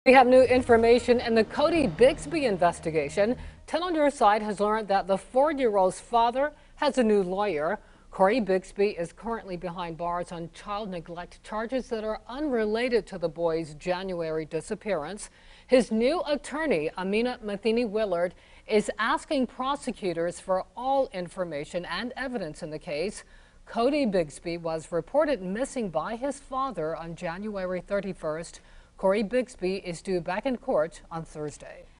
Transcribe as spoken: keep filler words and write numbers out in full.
We have new information in the Cory Bigsby investigation. ten on your side has learned that the four-year-old's father has a new lawyer. Cory Bigsby is currently behind bars on child neglect charges that are unrelated to the boy's January disappearance. His new attorney, Amina Matheny Willard, is asking prosecutors for all information and evidence in the case. Cory Bigsby was reported missing by his father on January thirty-first. Cory Bigsby is due back in court on Thursday.